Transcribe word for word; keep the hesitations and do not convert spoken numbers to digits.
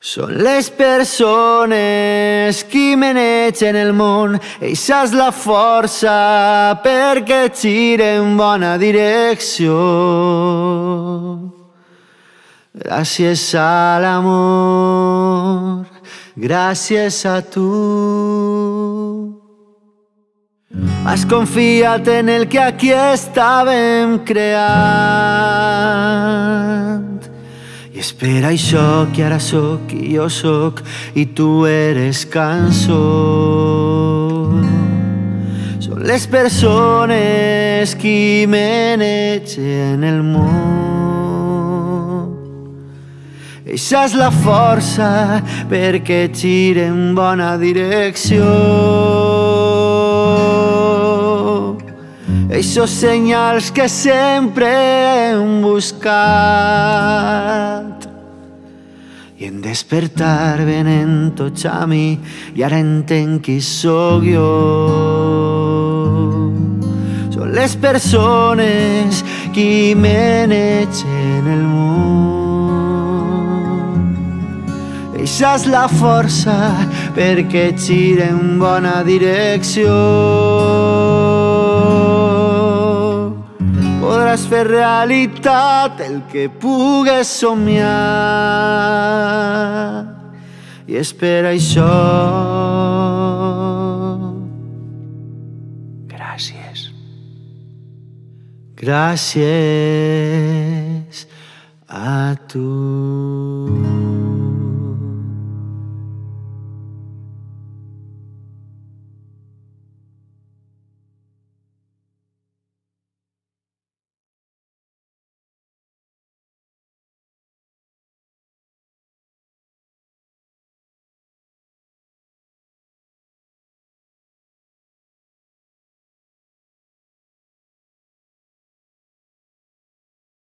Són les persones qui manegen el món, eixa és la força perquè gire en bona direcció. Gràcies a l'amor, gràcies a tu. Has confiat en el que aquí estàvem creant, i és per això que ara sóc qui jo sóc i tu eres cançó. Són les persones qui manegen el món, eixa és la força perquè gire en bona direcció. Eixos senyals que sempre hem buscat i en despertar venen tots a mi i ara entenc qui sóc jo. Són les persones qui manegen el món, eixa és la força perquè gire en bona direcció. Podràs fer realitat el que pugues somiar, i és per això. Gràcies. Gràcies a tu.